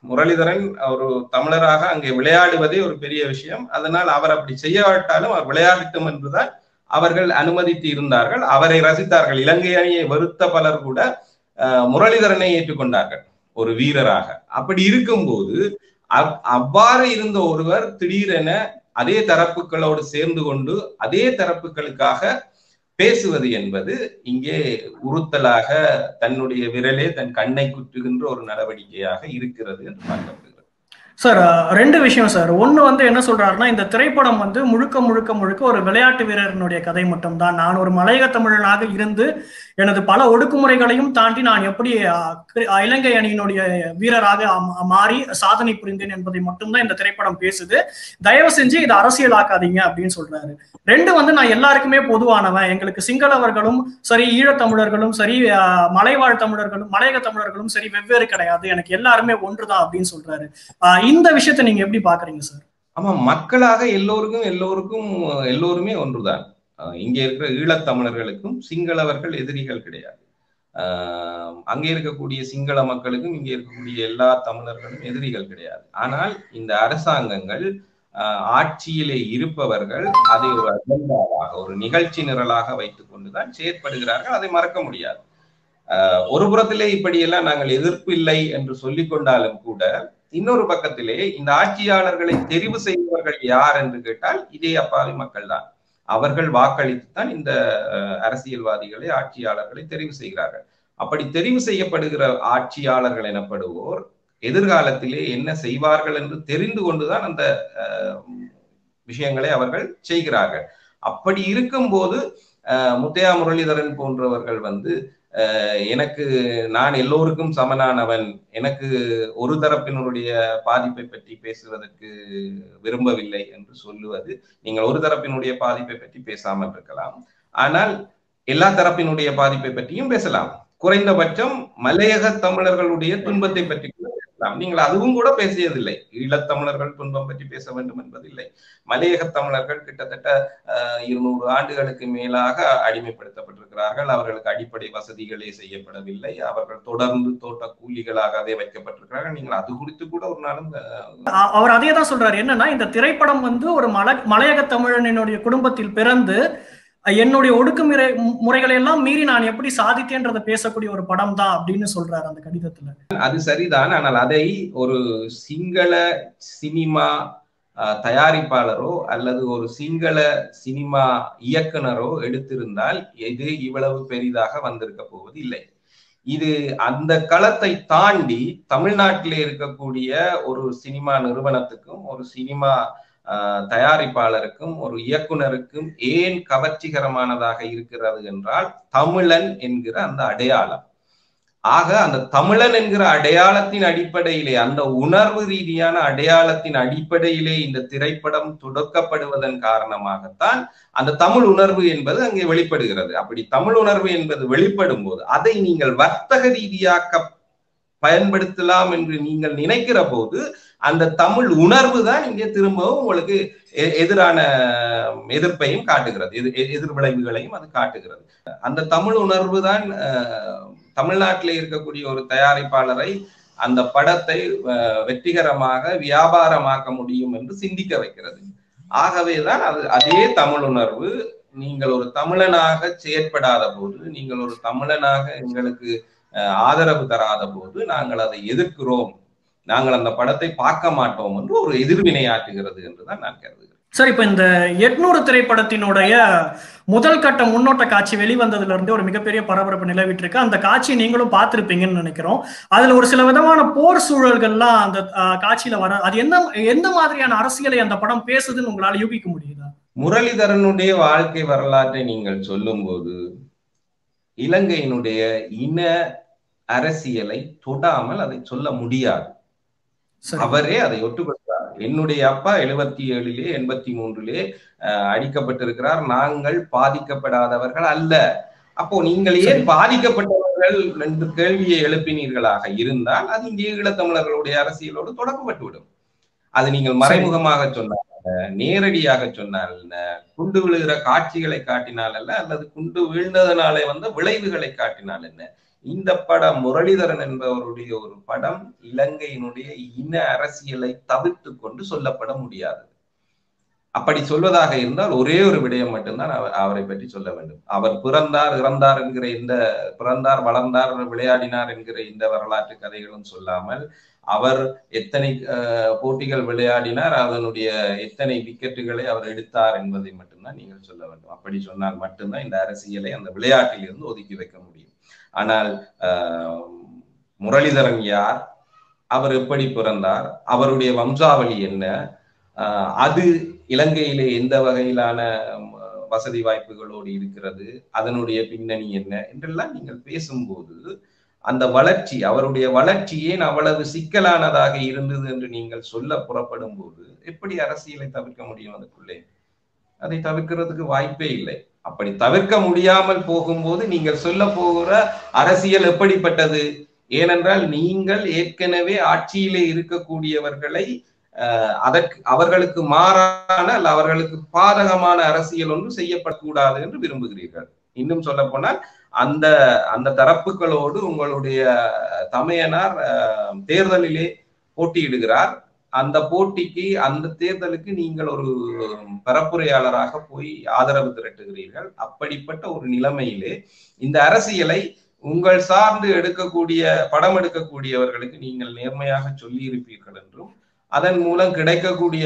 முரளிதரன் ஒரு தமிழராக அங்கே விளையாடுவதே ஒரு பெரிய விஷயம். அதனால் அவர் அப்படி செய்யாவிட்டாலும் அவர் விளையாடட்டும் என்றுதான் அவர்கள் அனுமதித்து இருந்தார்கள். அவரை ரசித்தார்கள். இலங்கை அணியை வெறுத்த பலர் கூட முரளிதரனை ஏற்றுக்கொண்டார்கள் ஒரு வீரராக. அப்படி இருக்கும்போது அவ்வாறு இருந்த ஒருவர் திடீரென அதே தரப்புகளோடு சேர்ந்து கொண்டு அதே தரப்புகளுக்காக பேசுவது என்பது இங்கே உறுத்தலாக தன்னுடைய விரலே தன் கண்ணை குற்றுகின்ற ஒரு நடவடிக்கையாக இருக்கிறது என்று பார்க்கப்படுகிறது. சார், ரெண்டு விஷயம் சார். ஒண்ணு என்ன சொல்றாருன்னா, இந்த திரைப்படம் முழுக்க முழுக்க முழுக்க ஒரு விளையாட்டு வீரனுடைய கதை மட்டும்தான். நான் ஒரு மலையக தமிழனாக இருந்து எனது பல ஒடுக்குமுறைகளையும் தாண்டி நான் எப்படி இலங்கை அணியினுடைய வீரராக மாறி சாதனை புரிந்தேன் என்பதை மட்டும்தான் இந்த திரைப்படம் பேசுது. தயவு செஞ்சு இதை அரசியலாக்காதீங்க அப்படின்னு சொல்றாரு. ரெண்டு நான் எல்லாருக்குமே பொதுவானவன், எங்களுக்கு சிங்களவர்களும் சரி, ஈழத்தமிழர்களும் சரி, மலைவாழ் தமிழர்களும் மலையக தமிழர்களும் சரி வெவ்வேறு கிடையாது, எனக்கு எல்லாருமே ஒன்றுதான் அப்படின்னு சொல்றாரு. இந்த விஷயத்தை நீங்க எப்படி பாக்குறீங்க சார்? ஆமா, மக்களாக எல்லோருமே ஒன்றுதான். இங்கே இருக்கிற ஈழத்தமிழர்களுக்கும் சிங்களவர்கள் எதிரிகள் கிடையாது. அங்கே இருக்கக்கூடிய சிங்கள மக்களுக்கும் இங்கே இருக்கக்கூடிய எல்லா தமிழர்களும் எதிரிகள் கிடையாது. ஆனால் இந்த அரசாங்கங்கள் ஆட்சியிலே இருப்பவர்கள் அதை ஒரு அஜெண்டாவாக ஒரு நிகழ்ச்சி நிரலாக வைத்துக் கொண்டுதான் செயற்படுகிறார்கள். அதை மறக்க முடியாது. ஒரு புறத்திலே இப்படியெல்லாம் நாங்கள் எதிர்ப்பு இல்லை என்று சொல்லிக் கொண்டாலும் கூட இன்னொரு பக்கத்திலே இந்த ஆட்சியாளர்களை தெரிவு செய்பவர்கள் யார் என்று கேட்டால் இதே அப்பாவி மக்கள் தான். அவர்கள் வாக்களித்துத்தான் இந்த அரசியல்வாதிகளை ஆட்சியாளர்களை தெரிவு செய்கிறார்கள். அப்படி தெரிவு செய்யப்படுகிற ஆட்சியாளர்கள் எனப்படுவோர் எதிர்காலத்திலே என்ன செய்வார்கள் என்று தெரிந்து கொண்டுதான் அந்த விஷயங்களை அவர்கள் செய்கிறார்கள். அப்படி இருக்கும்போது முத்தையா முரளிதரன் போன்றவர்கள் நான் எல்லோருக்கும் சமனானவன், எனக்கு ஒரு தரப்பினருடைய பாதிப்பை பற்றி பேசுவதற்கு விரும்பவில்லை என்று சொல்லுவது, நீங்கள் ஒரு தரப்பினுடைய பாதிப்பை பற்றி பேசாமல் இருக்கலாம், ஆனால் எல்லா தரப்பினுடைய பாதிப்பை பற்றியும் பேசலாம். குறைந்தபட்சம் மலையக தமிழர்களுடைய துன்பத்தை பற்றி பேசலாம். நீங்கள் அதுவும் கூட பேசியதில்லை. ஈழத்தமிழர்கள் துன்பம் பற்றி பேச வேண்டும் என்பதில்லை. மலையக தமிழர்கள் கிட்டத்தட்ட 200 ஆண்டுகளுக்கு மேலாக அடிமைப்படுத்தப்பட்டிருக்கிறார்கள். அவர்களுக்கு அடிப்படை வசதிகளே செய்யப்படவில்லை. அவர்கள் தொடர்ந்து தோட்ட கூலிகளாகவே வைக்கப்பட்டிருக்கிறார்கள். நீங்கள் அது குறித்து கூட ஒரு நாளும் அவர் அதே தான் சொல்றாரு. என்னன்னா, இந்த திரைப்படம் ஒரு மலையக தமிழனுடைய குடும்பத்தில் பிறந்து என்னுடைய ஒடுக்குமுறை முறைகளை எல்லாம் மீறி நான் எப்படி சாதித்தேன்றதை பேசக்கூடிய ஒரு படம் தான் அப்படின்னு சொல்றாரு அந்த கடிதத்துல. அது சரிதான். ஆனால் அதை ஒரு சிங்கள சினிமா தயாரிப்பாளரோ அல்லது ஒரு சிங்கள சினிமா இயக்குனரோ எடுத்திருந்தால் இது இவ்வளவு பெரிதாக வந்திருக்க போவது இல்லை. இது அந்த களத்தை தாண்டி தமிழ்நாட்டிலே இருக்கக்கூடிய ஒரு சினிமா நிறுவனத்துக்கும் ஒரு சினிமா தயாரிப்பாளருக்கும் ஒரு இயக்குனருக்கும் ஏன் கவர்ச்சிகரமானதாக இருக்கிறது என்றால் தமிழன் என்கிற அந்த அடையாளம். ஆக அந்த தமிழன் என்கிற அடையாளத்தின் அடிப்படையிலே, அந்த உணர்வு ரீதியான அடையாளத்தின் அடிப்படையிலே இந்த திரைப்படம் தொடக்கப்படுவதன் காரணமாகத்தான் அந்த தமிழ் உணர்வு என்பது அங்கே வெளிப்படுகிறது. அப்படி தமிழ் உணர்வு என்பது வெளிப்படும் போது அதை நீங்கள் வர்த்தக ரீதியாக்க பயன்படுத்தலாம் என்று நீங்கள் நினைக்கிற போது அந்த தமிழ் உணர்வு தான் இங்கே திரும்பவும் உங்களுக்கு எதிரான எதிர்ப்பையும் காட்டுகிறது, எதிர் விளைவுகளையும் அது காட்டுகிறது. அந்த தமிழ் உணர்வு தான் தமிழ்நாட்டிலே இருக்கக்கூடிய ஒரு தயாரிப்பாளரை அந்த படத்தை வெற்றிகரமாக வியாபாரமாக்க முடியும் என்று சிந்திக்க வைக்கிறது. ஆகவேதான் அதே தமிழ் உணர்வு நீங்கள் ஒரு தமிழனாக செயற்படாத போது, நீங்கள் ஒரு தமிழனாக எங்களுக்கு ஆதரவு தராத போது நாங்கள் அதை எதிர்க்கிறோம், நாங்கள் அந்த படத்தை பார்க்க மாட்டோம் என்று ஒரு எதிர்வினையாற்றுகிறது என்றுதான் நான் கருதுகிறேன். சார், இப்ப இந்த 800 திரைப்படத்தினுடைய முதல் கட்ட முன்னோட்ட காட்சி வெளிவந்ததுல இருந்து ஒரு மிகப்பெரிய பரபரப்பு நிலவிட்டு இருக்கு. அந்த காட்சியை நீங்களும் பார்த்திருப்பீங்கன்னு நினைக்கிறோம். அதுல ஒரு சில விதமான போர் சூழல்கள்லாம் அந்த காட்சியில வர, அது எந்த மாதிரியான அரசியலை அந்த படம் பேசுதுன்னு உங்களால யூகிக்க முடியுதா? முரளிதரனுடைய வாழ்க்கை வரலாற்றை நீங்கள் சொல்லும் போது இலங்கையினுடைய இன அரசியலை தொடாமல் அதை சொல்ல முடியாது. அவரே அதை ஒட்டுக்கொள்கிறார். என்னுடைய அப்பா 77 83 அடிக்கப்பட்டிருக்கிறார், நாங்கள் பாதிக்கப்படாதவர்கள் அல்ல. அப்போ நீங்கள் ஏன் பாதிக்கப்பட்டவர்கள் என்று கேள்வியை எழுப்பினீர்களாக இருந்தால் அது இங்கே ஈழத்தமிழர்களுடைய அரசியலோடு தொடக்கப்பட்டுவிடும். அது நீங்கள் மறைமுகமாக சொன்னால், நேரடியாக சொன்னால், குண்டு விழுகிற காட்சிகளை காட்டினால் அல்ல, அல்லது குண்டு வீழ்ந்ததனாலே வந்த விளைவுகளை காட்டினால் என்ன, இந்த படம் முரளிதரன் என்பவருடைய ஒரு படம் இலங்கையினுடைய இன அரசியலை தவிர்த்து கொண்டு சொல்லப்பட முடியாது. அப்படி சொல்வதாக இருந்தால் ஒரே ஒரு விடயம் மட்டும்தான் அவரை பற்றி சொல்ல வேண்டும். அவர் பிறந்தார் இறந்தார் என்கிற இந்த பிறந்தார் வளர்ந்தார் விளையாடினார் என்கிற இந்த வரலாற்று கதைகளும் சொல்லாமல் அவர் எத்தனை போட்டிகள் விளையாடினார், அதனுடைய எத்தனை விக்கெட்டுகளை அவர் எடுத்தார் என்பதை மட்டும்தான் நீங்கள் சொல்ல வேண்டும். அப்படி சொன்னால் மட்டும்தான் இந்த அரசியலை அந்த விளையாட்டில் இருந்து ஒதுக்கி வைக்க முடியும். ஆனால் முரளிதரன் யார், அவர் எப்படி பிறந்தார், அவருடைய வம்சாவளி என்ன, அது இலங்கையிலே எந்த வகையிலான வசதி வாய்ப்புகளோடு இருக்கிறது, அதனுடைய பின்னணி என்ன என்றெல்லாம் நீங்கள் பேசும்போது அந்த வளர்ச்சி, அவருடைய வளர்ச்சி ஏன் அவ்வளவு சிக்கலானதாக இருந்தது என்று நீங்கள் சொல்ல புறப்படும் போது எப்படி அரசியலை தவிர்க்க முடியும்? அதுக்குள்ளே அதை தவிர்க்கிறதுக்கு வாய்ப்பே இல்லை. அப்படி தவிர்க்க முடியாமல் போகும்போது நீங்கள் சொல்ல போகிற அரசியல் எப்படிப்பட்டது? ஏனென்றால் நீங்கள் ஏற்கனவே ஆட்சியிலே இருக்கக்கூடியவர்களை அவர்களுக்கு மாறான அல்ல அவர்களுக்கு பாதகமான அரசியல் ஒன்று செய்யப்படக்கூடாது என்று விரும்புகிறீர்கள். இன்னும் சொல்ல போனால் அந்த அந்த தரப்புகளோடு உங்களுடைய தமையனார் தேர்தலிலே போட்டியிடுகிறார். அந்த போட்டிக்கு அந்த தேர்தலுக்கு நீங்கள் ஒரு பரப்புரையாளராக போய் ஆதரவு திரட்டுகிறீர்கள். அப்படிப்பட்ட ஒரு நிலைமையிலே இந்த அரசியலை உங்கள் சார்ந்து படம் எடுக்கக்கூடியவர்களுக்கு நீங்கள் நேர்மையாக சொல்லி இருப்பீர்கள் என்றும் அதன் மூலம் கிடைக்கக்கூடிய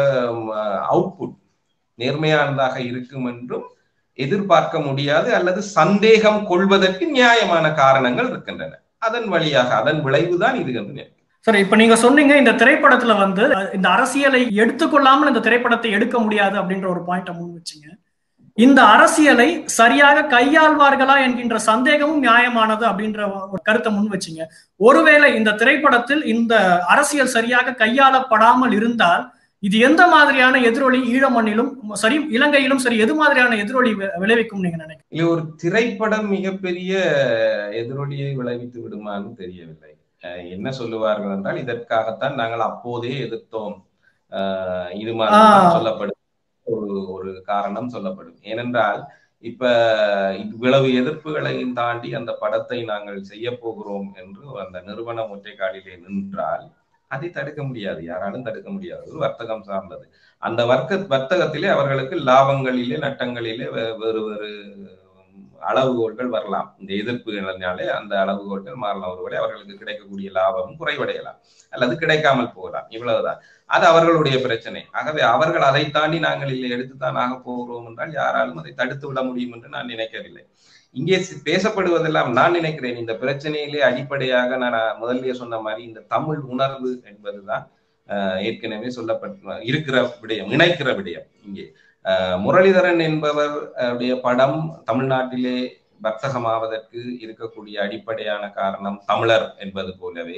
அவுட்புட் நேர்மையானதாக இருக்கும் என்றும் எதிர்பார்க்க முடியாது, அல்லது சந்தேகம் கொள்வதற்கு நியாயமான காரணங்கள் இருக்கின்றன. அதன் வழியாக அதன் விளைவுதான் இது என்று. சரி, இப்ப நீங்க சொன்னீங்க இந்த திரைப்படத்துல இந்த அரசியலை எடுத்துக்கொள்ளாமல் இந்த திரைப்படத்தை எடுக்க முடியாது அப்படின்ற ஒரு பாயிண்ட முன் வச்சீங்க. இந்த அரசியலை சரியாக கையாள்வார்களா என்கின்ற சந்தேகமும் நியாயமானது அப்படின்ற ஒரு கருத்தை முன் வச்சீங்க. ஒருவேளை இந்த திரைப்படத்தில் இந்த அரசியல் சரியாக கையாளப்படாமல் இருந்தால் இது எந்த மாதிரியான எதிரொலி ஈழமண்ணிலும் சரி இலங்கையிலும் சரி எது மாதிரியான எதிரொலி விளைவிக்கும் நீங்க நினைக்கிறீங்க? ஒரு திரைப்படம் மிகப்பெரிய எதிரொலியை விளைவித்து விடுமான்னு தெரியவில்லை. என்ன சொல்லுவார்கள் என்றால், இதற்காகத்தான் நாங்கள் அப்போதே எதிர்த்தோம், இது மாதிரி சொல்லப்படும் ஒரு காரணம் சொல்லப்படும். ஏனென்றால் இப்ப இவ்வளவு எதிர்ப்புகளையும் தாண்டி அந்த படத்தை நாங்கள் செய்ய போகிறோம் என்று அந்த நிறுவனம் ஒற்றைக்காலிலே நின்றால் அதை தடுக்க முடியாது, யாராலும் தடுக்க முடியாது. வர்த்தகம் சார்ந்தது. அந்த வர்த்தகத்திலே அவர்களுக்கு லாபங்களிலே நட்டங்களிலே வேறு வேறு அளவுகோல்கள் வரலாம். இந்த எதிர்ப்புகளினாலே அந்த அளவுகோல்கள் மாறலாம். ஒருவேளை அவர்களுக்கு கிடைக்கக்கூடிய லாபமும் குறைவடையலாம் அல்லது கிடைக்காமல் போகலாம். இவ்வளவுதான். அது அவர்களுடைய பிரச்சனை. ஆகவே அவர்கள் அதை தாண்டி நாங்கள் இல்லை எடுத்துத்தான் ஆக போகிறோம் என்றால் யாராலும் அதை தடுத்து விட முடியும் என்று நான் நினைக்கவில்லை. இங்கே பேசப்படுவதெல்லாம் நான் நினைக்கிறேன் இந்த பிரச்சனையிலே அடிப்படையாக நான் முதல்ல சொன்ன மாதிரி இந்த தமிழ் உணர்வு என்பதுதான் ஏற்கனவே சொல்லப்பட்ட இருக்கிற விடயம், இணைக்கிற விடயம். இங்கே முரளிதரன் என்பவருடைய படம் தமிழ்நாட்டிலே வர்த்தகமாவதற்கு இருக்கக்கூடிய அடிப்படையான காரணம் தமிழர் என்பது போலவே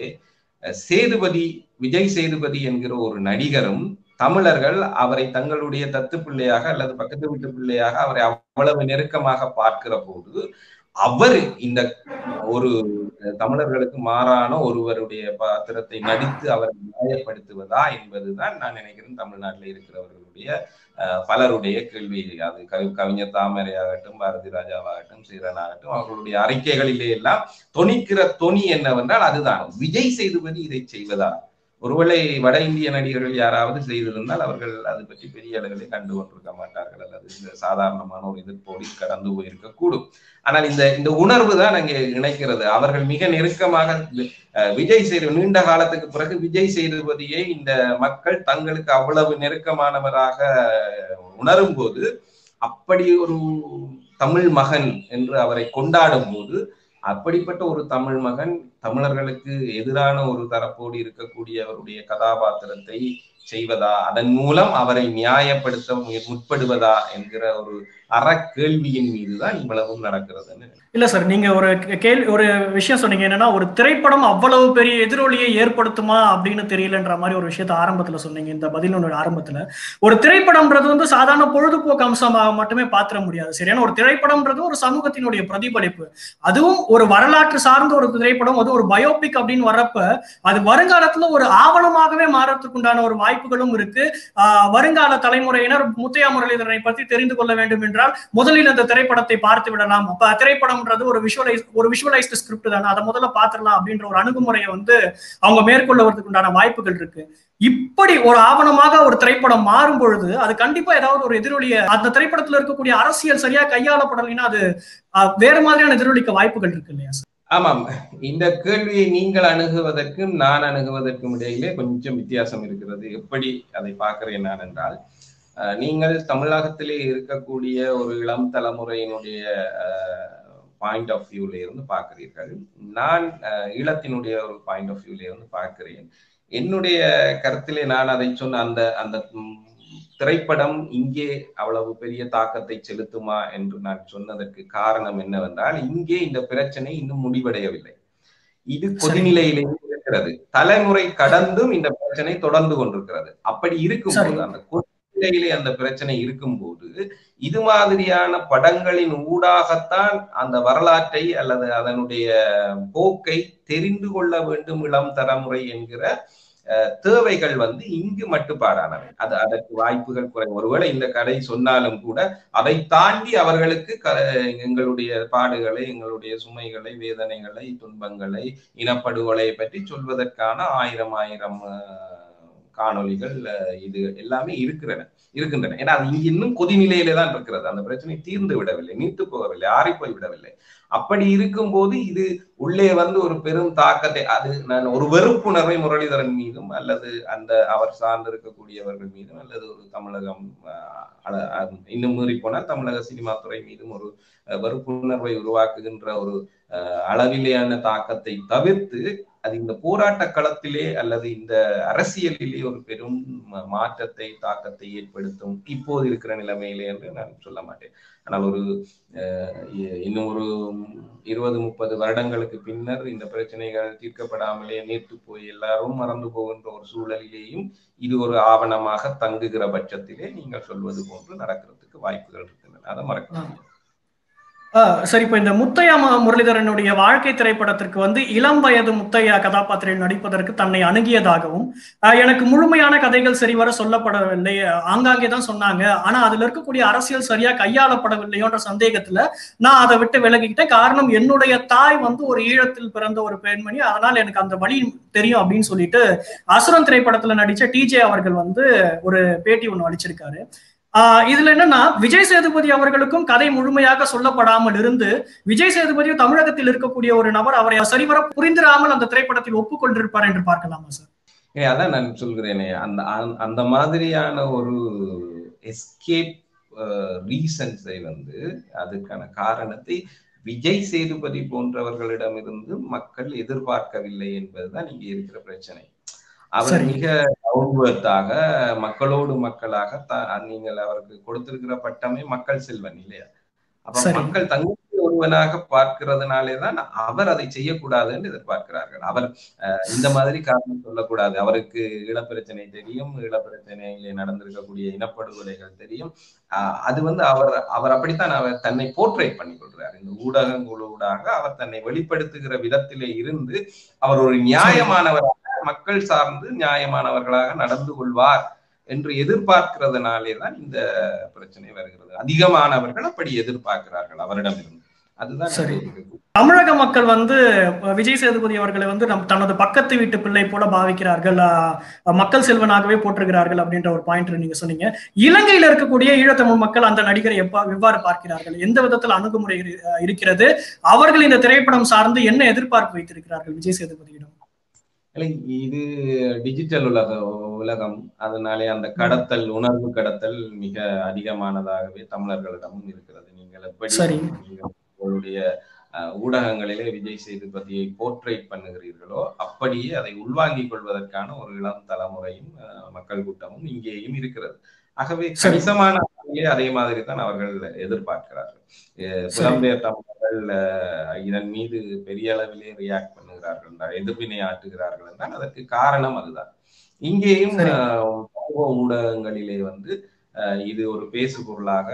விஜய் சேதுபதி என்கிற ஒரு நடிகரும் தமிழர்கள் அவரை தங்களுடைய தத்து பிள்ளையாக அல்லது பக்கத்து வீட்டு பிள்ளையாக அவரை அவ்வளவு நெருக்கமாக பார்க்கிற போது அவர் இந்த ஒரு தமிழர்களுக்கு மாறான ஒருவருடைய பாத்திரத்தை நடித்து அவரை நியாயப்படுத்துவதா என்பதுதான் நான் நினைக்கிறேன் தமிழ்நாட்டில் இருக்கிறவர்களுடைய பலருடைய கேள்வி. அது கவிஞர் தாமரையாகட்டும், பாரதி ராஜாவாகட்டும், சீரனாகட்டும், அவர்களுடைய அறிக்கைகளிலே எல்லாம் தொனிக்கிற தொனி என்னவென்றால் அதுதான், விஜய் சேதுபதி இதை செய்வதா? ஒருவேளை வட இந்திய நடிகர்கள் யாராவது செய்திருந்தால் அவர்கள் அது பற்றி பெரிய அளவிலே கண்டு கொண்டிருக்க மாட்டார்கள், அல்லது இந்த சாதாரணமான ஒரு எதிர்ப்போடு கடந்து போயிருக்க கூடும். ஆனால் இந்த உணர்வு தான் அங்கே இணைக்கிறது. அவர்கள் மிக நெருக்கமாக விஜய் சேதுபதி நீண்ட காலத்துக்கு பிறகு விஜய் சேதுபதியை இந்த மக்கள் தங்களுக்கு அவ்வளவு நெருக்கமானவராக உணரும் போது, அப்படி ஒரு தமிழ் மகன் என்று அவரை கொண்டாடும் போது, அப்படிப்பட்ட ஒரு தமிழ் மகன் தமிழர்களுக்கு எதிரான ஒரு தரப்போடு இருக்கக்கூடியவருடைய கதாபாத்திரத்தை செய்வதா, அதன் மூலம் அவரை நியாயப்படுத்த முற்படுவதா என்கிற ஒரு அறக்கேள்வியின் மீதுதான் இவ்வளவும் நடக்கிறது. இல்ல சார், நீங்க ஒரு விஷயம் சொன்னீங்க, என்னன்னா ஒரு திரைப்படம் அவ்வளவு பெரிய எதிரொலியை ஏற்படுத்துமா அப்படின்னு தெரியலன்ற மாதிரி ஒரு விஷயத்த ஆரம்பத்துல சொன்னீங்க. இந்த பதிலோட ஆரம்பத்துல ஒரு திரைப்படம்ன்றது சாதாரண பொழுதுபோக்கு அம்சமாக மட்டுமே பாத்திர முடியாது. சரியான ஒரு திரைப்படம்ன்றது ஒரு சமூகத்தினுடைய பிரதிபலிப்பு. அதுவும் ஒரு வரலாற்று சார்ந்த ஒரு திரைப்படம், அது ஒரு பயோபிக் அப்படின்னு வர்றப்ப அது வருங்காலத்துல ஒரு ஆவணமாகவே மாறத்துக்கு உண்டான ஒரு வாய்ப்பு வாய்ப்புகளும் இருக்கு. வருங்கால தலைமுறையினர் முத்தையா முரளிதரனை பற்றி தெரிந்து கொள்ள வேண்டும் என்றால் முதலில் அந்த திரைப்படத்தை பார்த்து விடலாம். அப்ப திரைப்படம்ன்றது ஒரு விஷுவலைஸ்டு ஸ்கிரிப்ட் தானே, அதை முதல்ல பார்த்துடலாம் அப்படின்ற ஒரு அணுகுமுறையை வந்து அவங்க மேற்கொள்வதற்கு உண்டான வாய்ப்புகள் இருக்கு. இப்படி ஒரு ஆவணமாக ஒரு திரைப்படம் மாறும் பொழுது அது கண்டிப்பா ஏதாவது ஒரு எதிரொலிய, அந்த திரைப்படத்துல இருக்கக்கூடிய அரசியல் சரியா கையாளப்படலைன்னா அது வேற மாதிரியான எதிரொலிக்க வாய்ப்புகள் இருக்கு இல்லையா சார்? ஆமாம், இந்த கேள்வியை நீங்கள் அணுகுவதற்கும் நான் அணுகுவதற்கும் இடையிலே கொஞ்சம் வித்தியாசம் இருக்கிறது. எப்படி அதை பார்க்கிறேன் நான் என்றால், நீங்கள் தமிழகத்திலே இருக்கக்கூடிய ஒரு இளம் தலைமுறையினுடைய பாயிண்ட் ஆஃப் வியூல இருந்து பார்க்கிறீர்கள். நான் ஈழத்தினுடைய ஒரு பாயிண்ட் ஆஃப் வியூல இருந்து பார்க்கிறேன். என்னுடைய கருத்திலே நான் அதை சொன்ன அந்த அந்த திரைப்படம் இங்கே அவ்வளவு பெரிய தாக்கத்தை செலுத்துமா என்று நான் சொன்னதற்கு காரணம் என்னவென்றால், இங்கே இந்த பிரச்சனை இன்னும் முடிவடையவில்லை. இது கொதிநிலையிலேயே இருக்கிறது. தலைமுறை கடந்தும் இந்த பிரச்சனை தொடர்ந்து கொண்டிருக்கிறது. அப்படி இருக்கும்போது, அந்த கொதிநிலையிலே அந்த பிரச்சனை இருக்கும்போது, இது மாதிரியான படங்களின் ஊடாகத்தான் அந்த வரலாற்றை அல்லது அதனுடைய போக்கை தெரிந்து கொள்ள வேண்டும் இளம் தலைமுறை என்கிற தேவைகள் வந்து இங்கு மட்டுப்பாடானவை. அதற்கு வாய்ப்புகள் குறை. ஒருவேளை இந்த கதை சொன்னாலும் கூட அதை தாண்டி அவர்களுக்கு எங்களுடைய பாடுகளை, எங்களுடைய சுமைகளை, வேதனைகளை, துன்பங்களை, இனப்படுகொலை பற்றி சொல்வதற்கான ஆயிரம் காணொலிகள் இது எல்லாமே இருக்கின்றன. ஏன்னா அது இங்க இன்னும் கொதிநிலையிலே தான் இருக்கிறது. அந்த பிரச்சனை தீர்ந்து விடவில்லை, நீத்து போகவில்லை, ஆறி போய் விடவில்லை. அப்படி இருக்கும்போது இது உள்ளே வந்து ஒரு பெரும் தாக்கத்தை, அது நான் ஒரு வெறுப்புணர்வை முரளிதரன் மீதும் அல்லது அந்த அவர் சார்ந்து இருக்கக்கூடியவர்கள் மீதும் அல்லது ஒரு தமிழகம் இன்னும் மீறி போனால் தமிழக சினிமா துறை மீதும் ஒரு வெறுப்புணர்வை உருவாக்குகின்ற ஒரு அளவிலேயான தாக்கத்தை தவிர்த்து, அது இந்த போராட்ட களத்திலே அல்லது இந்த அரசியலிலே ஒரு பெரும் மாற்றத்தை, தாக்கத்தை ஏற்படுத்தும் இப்போது இருக்கிற நிலைமையிலே என்று நான் சொல்ல மாட்டேன். ஆனால் ஒரு இன்னும் ஒரு 20-30 வருடங்களுக்கு பின்னர் இந்த பிரச்சனைகள் தீர்க்கப்படாமலே நீர்த்து போய் எல்லாரும் மறந்து போகின்ற ஒரு சூழலிலேயும் இது ஒரு ஆவணமாக தங்குகிற பட்சத்திலே நீங்கள் சொல்வது போன்று நடக்கிறதுக்கு வாய்ப்புகள் இருக்கின்றன. அதை மறக்கலாம். சரி, இப்ப இந்த முத்தையா முரளிதரனுடைய வாழ்க்கை திரைப்படத்திற்கு வந்து இளம் வயது முத்தையா கதாபாத்திரம் நடிப்பதற்கு தன்னை அணுகியதாகவும், எனக்கு முழுமையான கதைகள் சரிவர சொல்லப்படவில்லை, ஆங்காங்கே தான் சொன்னாங்க, ஆனா அதுல இருக்கக்கூடிய அரசியல் சரியா கையாளப்படவில்லையோன்ற சந்தேகத்துல நான் அதை விட்டு விலகிக்கிட்டேன். காரணம், என்னுடைய தாய் வந்து ஒரு ஈழத்தில் பிறந்த ஒரு பெண்மணி, அதனால எனக்கு அந்த வழி தெரியும் அப்படின்னு சொல்லிட்டு அசுரன் திரைப்படத்துல நடிச்ச டிஜே அவர்கள் வந்து ஒரு பேட்டி ஒண்ணு அளிச்சிருக்காரு. இதுல என்னன்னா, விஜய் சேதுபதி அவர்களுக்கும் கதை முழுமையாக சொல்லப்படாமல் இருந்து விஜய் சேதுபதியும் தமிழகத்தில் இருக்கக்கூடிய ஒரு நபர் அவரை சரிவர புரிந்திராமல் அந்த திரைப்படத்தில் ஒப்புக்கொண்டிருப்பார் என்று பார்க்கலாமா சார்? அதான் நான் சொல்கிறேனே, அந்த மாதிரியான ஒரு எஸ்கேப் ரீசன்ஸை வந்து அதுக்கான காரணத்தை விஜய் சேதுபதி போன்றவர்களிடமிருந்து மக்கள் எதிர்பார்க்கவில்லை என்பதுதான் இங்கே இருக்கிற பிரச்சனை. அவர் மிக டவுன்வர்த்தாக மக்களோடு மக்களாக நீங்கள் அவருக்கு கொடுத்திருக்கிற பட்டமே மக்கள் செல்வன் இல்லையா? அப்ப மக்கள் தங்களுக்கு ஒருவனாக பார்க்கிறதுனாலேதான் அவர் அதை செய்யக்கூடாது என்று எதிர்பார்க்கிறார்கள். அவர் இந்த மாதிரி காரணம் சொல்லக்கூடாது, அவருக்கு ஈழப்பிரச்சனை தெரியும், ஈழப்பிரச்சனையிலே நடந்திருக்கக்கூடிய இனப்படுகொலைகள் தெரியும். அது வந்து அவர் அப்படித்தான் அவர் தன்னை போர்ட்ரேட் பண்ணி கொள்றார். இந்த ஊடகங்களூடாக அவர் தன்னை வெளிப்படுத்துகிற விதத்திலே இருந்து அவர் ஒரு நியாயமானவராக, மக்கள் சார்ந்து நியாயமானவர்களாக நடந்து கொள்வார் என்று எதிர்பார்க்கிறதுனாலே தான் இந்த பிரச்சனை வருகிறது. அதிகமானவர்கள் அப்படி எதிர்பார்க்கிறார்கள் அவரிடமிருந்து. அதுதான் சரி. தமிழக மக்கள் வந்து விஜய் சேதுபதி அவர்களை வந்து தனது பக்கத்து வீட்டு பிள்ளை போல பாவிக்கிறார்கள், மக்கள் செல்வனாகவே போட்டிருக்கிறார்கள் அப்படின்ற ஒரு பாயிண்ட் நீங்க சொன்னீங்க. இலங்கையில இருக்கக்கூடிய ஈழத்தமிழ் மக்கள் அந்த நடிகரை எவ்வாறு பார்க்கிறார்கள், எந்த விதத்தில் அணுகுமுறை இருக்கிறது, அவர்கள் இந்த திரைப்படம் சார்ந்து என்ன எதிர்பார்ப்பு வைத்திருக்கிறார்கள் விஜய் சேதுபதியிடம்? இது டிஜிட்டல் உலகம், அதனாலே அந்த கடத்தல், உணர்வு கடத்தல் மிக அதிகமானதாகவே தமிழர்களிடமும் இருக்கிறது. நீங்கள் எப்படி உங்களுடைய ஊடகங்களிலே விஜய் சேதுபதியை போர்ட்ரேட் பண்ணுகிறீர்களோ அப்படியே அதை உள்வாங்கிக் கொள்வதற்கான ஒரு இளம் தலைமுறையும் மக்கள் கூட்டமும் இங்கேயும் இருக்கிறது. ஆகவே கணிசமான அதே மாதிரி தான் அவர்கள் எதிர்பார்க்கிறார்கள். புலம்பெயர் தமிழர்கள் இதன் மீது பெரிய அளவிலே ரியாக்ட் பண்ணுகிறார்கள், எதிர்வினை ஆற்றுகிறார்கள் என்றால் அதற்கு காரணம் அதுதான். இங்கேயும் ஊடகங்களிலே வந்து இது ஒரு பேசு பொருளாக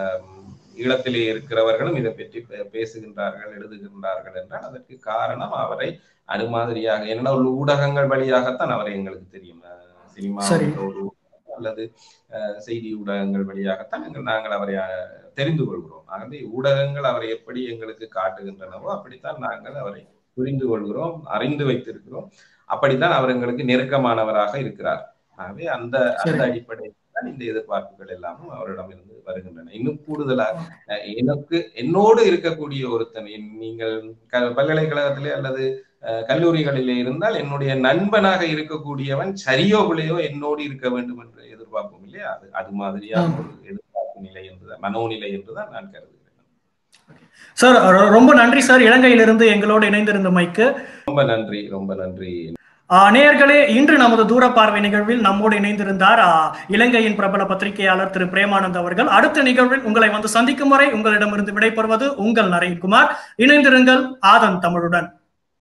ஈழத்திலே இருக்கிறவர்களும் இதை பற்றி பேசுகின்றார்கள், எழுதுகின்றார்கள் என்றால் அதற்கு காரணம் அவரை அனுமாதிரியாக, என்ன ஊடகங்கள் வழியாகத்தான் அவரை எங்களுக்கு தெரியும். சினிமா அல்லது செய்தி ஊடகங்கள் வழியாகத்தான் நாங்கள் அவரை தெரிந்து கொள்கிறோம். ஆகவே ஊடகங்கள் அவரை எப்படி எங்களுக்கு காட்டுகின்றனவோ அப்படித்தான் நாங்கள் அவரை புரிந்து கொள்கிறோம், அறிந்து வைத்திருக்கிறோம். அப்படித்தான் அவர் எங்களுக்கு நெருக்கமானவராக இருக்கிறார். ஆகவே அந்த அடிப்படையில் தான் இந்த எதிர்பார்ப்புகள் எல்லாமும் அவரிடமிருந்து வருகின்றன. இன்னும் கூடுதலாக என்னோடு இருக்கக்கூடிய ஒருத்தன், நீங்கள் பல்கலைக்கழகத்திலே அல்லது கல்லூரிகளிலே இருந்தால் என்னுடைய நண்பனாக இருக்கக்கூடியவன் சரியோ பிள்ளையோ என்னோடு இருக்க வேண்டும் என்ற எதிர்பார்ப்பும் இல்லையா? அது மாதிரியான ஒரு எதிர்பார்ப்பு நிலை என்றுதான், மனோநிலை என்றுதான் நான் கருதுகிறேன். சார் ரொம்ப நன்றி சார், இலங்கையிலிருந்து எங்களோடு இணைந்திருந்தமைக்கு. ரொம்ப நன்றி, ரொம்ப நன்றி. நேயர்களே, இன்று நமது தூர பார்வை நிகழ்வில் நம்மோடு இணைந்திருந்தார் இலங்கையின் பிரபல பத்திரிகையாளர் திரு பிரேமானந்த் அவர்கள். அடுத்த நிகழ்வில் உங்களை வந்து சந்திக்கும் வரை உங்களிடமிருந்து விடைபெறுவது உங்கள் நரேன்குமார். இணைந்திருங்கள் ஆதன் தமிழுடன்.